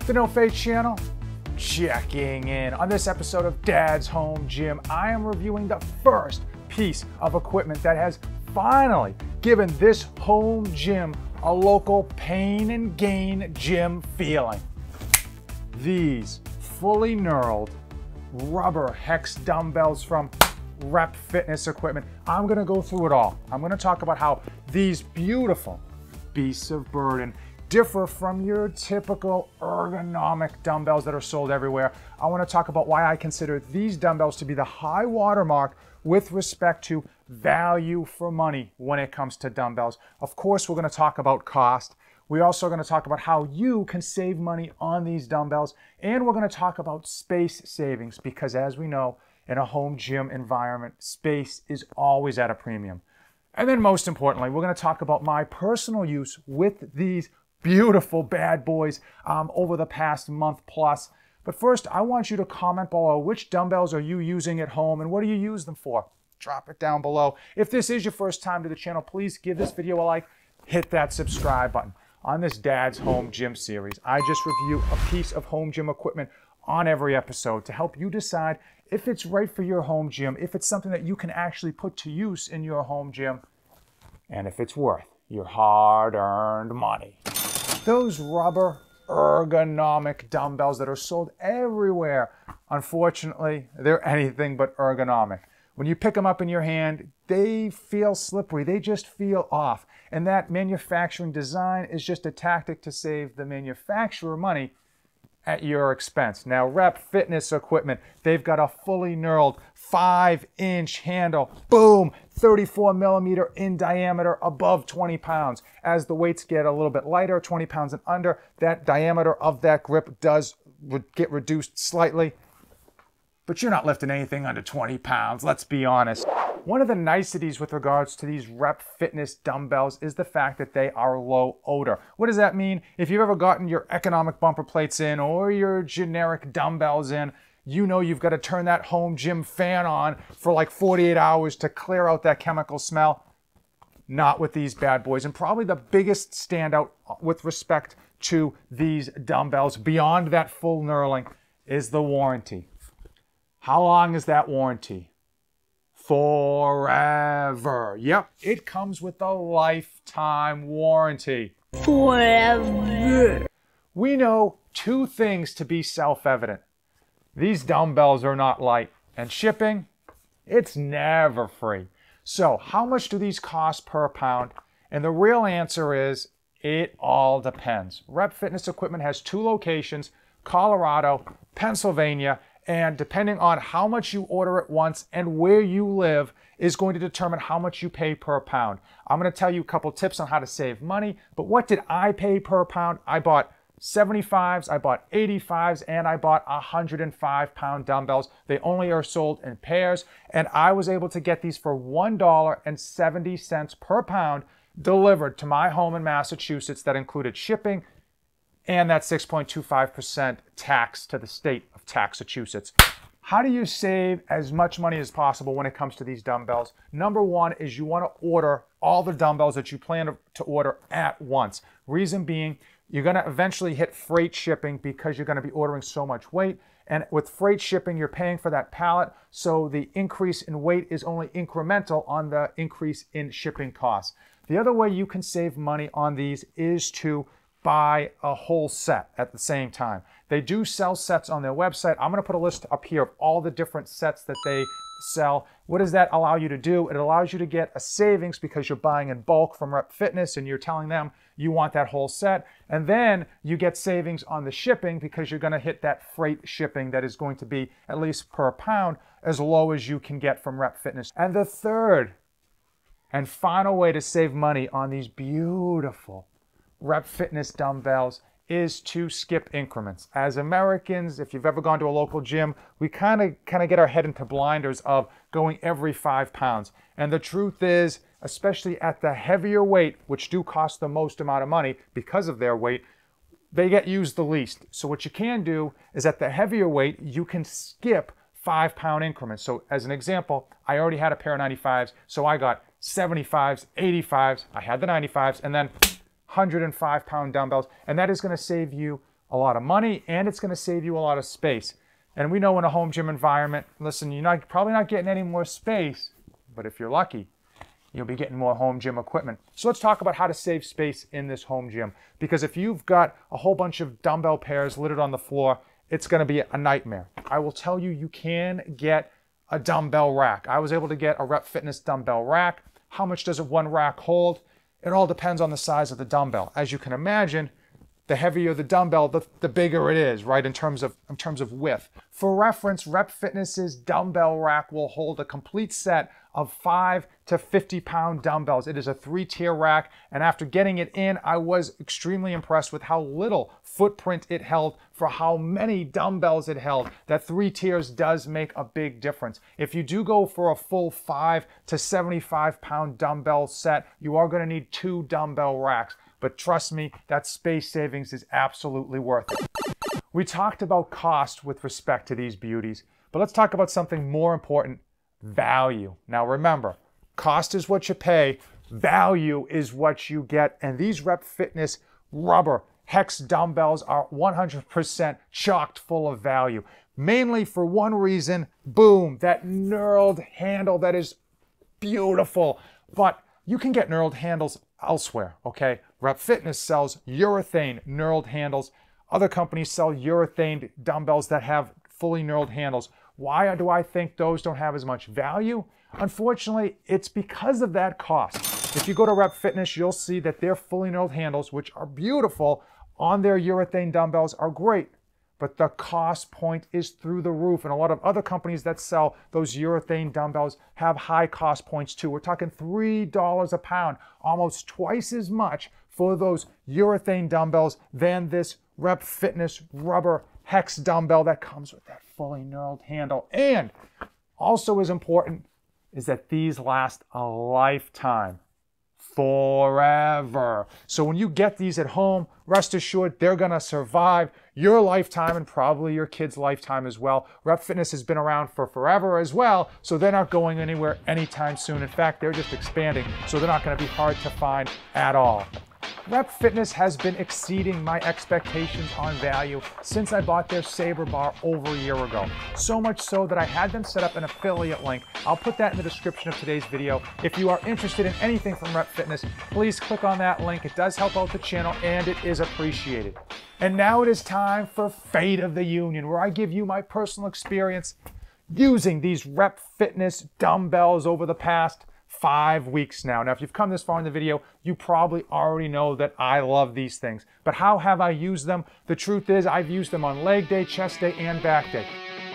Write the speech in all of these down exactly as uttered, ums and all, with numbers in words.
The No Face channel, checking in. On this episode of Dad's Home Gym, I am reviewing the first piece of equipment that has finally given this home gym a local pain and gain gym feeling. These fully knurled rubber hex dumbbells from Rep Fitness Equipment. I'm gonna go through it all. I'm gonna talk about how these beautiful beasts of burden differ from your typical ergonomic dumbbells that are sold everywhere. I want to talk about why I consider these dumbbells to be the high watermark with respect to value for money when it comes to dumbbells. Of course, we're going to talk about cost. We're also going to talk about how you can save money on these dumbbells. And we're going to talk about space savings because, as we know, in a home gym environment, space is always at a premium. And then most importantly, we're going to talk about my personal use with these beautiful bad boys um, over the past month plus. But first, I want you to comment below which dumbbells are you using at home and what do you use them for? Drop it down below. If this is your first time to the channel, please give this video a like, hit that subscribe button. On this Dad's Home Gym series, I just review a piece of home gym equipment on every episode to help you decide if it's right for your home gym, if it's something that you can actually put to use in your home gym, and if it's worth your hard-earned money. Those rubber ergonomic dumbbells that are sold everywhere, unfortunately, they're anything but ergonomic. When you pick them up in your hand, they feel slippery. They just feel off. And that manufacturing design is just a tactic to save the manufacturer money at your expense. Now, Rep Fitness Equipment, they've got a fully knurled five inch handle, boom, thirty-four millimeter in diameter, above twenty pounds. As the weights get a little bit lighter, twenty pounds and under, that diameter of that grip does get reduced slightly. But you're not lifting anything under twenty pounds, let's be honest. One of the niceties with regards to these Rep Fitness dumbbells is the fact that they are low odor. What does that mean? If you've ever gotten your ergonomic bumper plates in or your generic dumbbells in, you know you've got to turn that home gym fan on for like forty-eight hours to clear out that chemical smell. Not with these bad boys. And probably the biggest standout with respect to these dumbbells beyond that full knurling is the warranty. How long is that warranty? Forever. Yep, it comes with a lifetime warranty. Forever. We know two things to be self-evident. These dumbbells are not light, and shipping, it's never free. So how much do these cost per pound? And the real answer is, it all depends. Rep Fitness Equipment has two locations, Colorado, Pennsylvania, and depending on how much you order at once and where you live is going to determine how much you pay per pound. I'm going to tell you a couple tips on how to save money, but what did I pay per pound? I bought seventy-fives, I bought eighty-fives, and I bought one hundred five pound dumbbells. They only are sold in pairs, and I was able to get these for one dollar and seventy cents per pound delivered to my home in Massachusetts. That included shipping and that six point two five percent tax to the state of Massachusetts. How do you save as much money as possible when it comes to these dumbbells? Number one is you want to order all the dumbbells that you plan to order at once. Reason being, you're going to eventually hit freight shipping because you're going to be ordering so much weight. And with freight shipping, you're paying for that pallet. So the increase in weight is only incremental on the increase in shipping costs. The other way you can save money on these is to buy a whole set at the same time. They do sell sets on their website. I'm going to put a list up here of all the different sets that they sell. What does that allow you to do? It allows you to get a savings because you're buying in bulk from Rep Fitness and you're telling them you want that whole set. And then you get savings on the shipping because you're going to hit that freight shipping that is going to be, at least per pound, as low as you can get from Rep Fitness. And the third and final way to save money on these beautiful Rep Fitness dumbbells is to skip increments. As Americans, if you've ever gone to a local gym, we kind of kind of get our head into blinders of going every five pounds. And the truth is, especially at the heavier weight, which do cost the most amount of money because of their weight, they get used the least. So what you can do is at the heavier weight, you can skip five pound increments. So as an example, I already had a pair of ninety-fives, so I got seventy-fives, eighty-fives, I had the ninety-fives, and then one hundred five pound dumbbells, and that is going to save you a lot of money, and it's gonna save you a lot of space. And we know in a home gym environment, listen, you're not, probably not getting any more space, but if you're lucky, you'll be getting more home gym equipment. So let's talk about how to save space in this home gym. Because if you've got a whole bunch of dumbbell pairs littered on the floor, it's gonna be a nightmare. I will tell you, you can get a dumbbell rack. I was able to get a Rep Fitness dumbbell rack. How much does a one rack hold? It all depends on the size of the dumbbell. As you can imagine, the heavier the dumbbell, the, the bigger it is, right, in terms of in terms of width. For reference, Rep Fitness's dumbbell rack will hold a complete set of five to fifty pound dumbbells. It is a three-tier rack, and after getting it in, I was extremely impressed with how little footprint it held for how many dumbbells it held. That three tiers does make a big difference. If you do go for a full five to seventy-five pound dumbbell set, you are gonna need two dumbbell racks. But trust me, that space savings is absolutely worth it. We talked about cost with respect to these beauties, but let's talk about something more important, value. Now remember, cost is what you pay, value is what you get, and these Rep Fitness rubber hex dumbbells are one hundred percent chocked full of value. Mainly for one reason, boom, that knurled handle that is beautiful. But you can get knurled handles elsewhere, okay? Rep Fitness sells urethane knurled handles. Other companies sell urethane dumbbells that have fully knurled handles. Why do I think those don't have as much value? Unfortunately, it's because of that cost. If you go to Rep Fitness, you'll see that their fully knurled handles, which are beautiful, on their urethane dumbbells are great, but the cost point is through the roof. And a lot of other companies that sell those urethane dumbbells have high cost points too. We're talking three dollars a pound, almost twice as much for those urethane dumbbells than this Rep Fitness rubber hex dumbbell that comes with that fully knurled handle. And also as important is that these last a lifetime. Forever. So when you get these at home, rest assured they're gonna survive your lifetime and probably your kid's lifetime as well. Rep Fitness has been around for forever as well, so they're not going anywhere anytime soon. In fact, they're just expanding, so they're not gonna be hard to find at all. Rep Fitness has been exceeding my expectations on value since I bought their Saber bar over a year ago. So much so that I had them set up an affiliate link. I'll put that in the description of today's video. If you are interested in anything from Rep Fitness, please click on that link. It does help out the channel and it is appreciated. And now it is time for Fate of the Union, where I give you my personal experience using these Rep Fitness dumbbells over the past five weeks now. Now, if you've come this far in the video, you probably already know that I love these things. But how have I used them? The truth is, I've used them on leg day, chest day, and back day.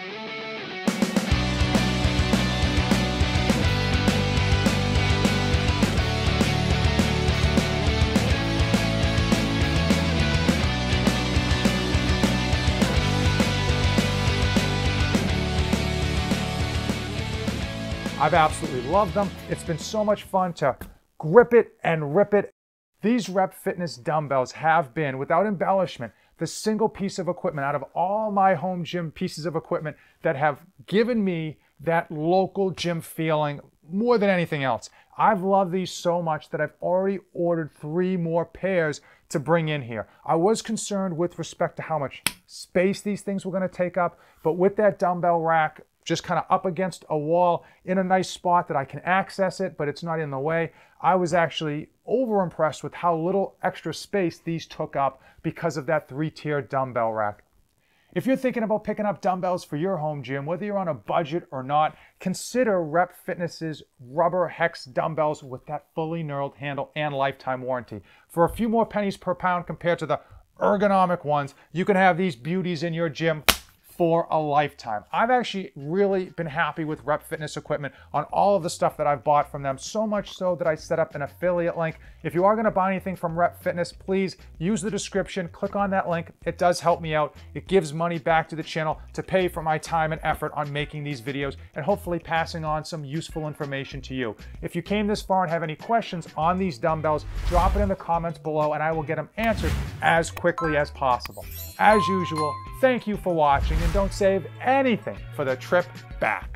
I've absolutely loved them. It's been so much fun to grip it and rip it. These Rep Fitness dumbbells have been, without embellishment, the single piece of equipment out of all my home gym pieces of equipment that have given me that local gym feeling more than anything else. I've loved these so much that I've already ordered three more pairs to bring in here. I was concerned with respect to how much space these things were going to take up, but with that dumbbell rack just kind of up against a wall in a nice spot that I can access it, but it's not in the way, I was actually over impressed with how little extra space these took up because of that three-tier dumbbell rack. If you're thinking about picking up dumbbells for your home gym, whether you're on a budget or not, consider Rep Fitness's rubber hex dumbbells with that fully knurled handle and lifetime warranty. For a few more pennies per pound compared to the ergonomic ones, you can have these beauties in your gym for a lifetime. I've actually really been happy with Rep Fitness equipment on all of the stuff that I've bought from them, so much so that I set up an affiliate link. If you are gonna buy anything from Rep Fitness, please use the description, click on that link. It does help me out. It gives money back to the channel to pay for my time and effort on making these videos and hopefully passing on some useful information to you. If you came this far and have any questions on these dumbbells, drop it in the comments below and I will get them answered as quickly as possible. As usual, thank you for watching and don't save anything for the trip back.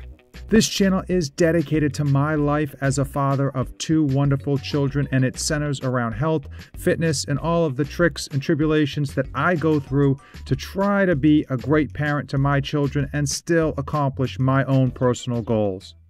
This channel is dedicated to my life as a father of two wonderful children, and it centers around health, fitness, and all of the tricks and tribulations that I go through to try to be a great parent to my children and still accomplish my own personal goals.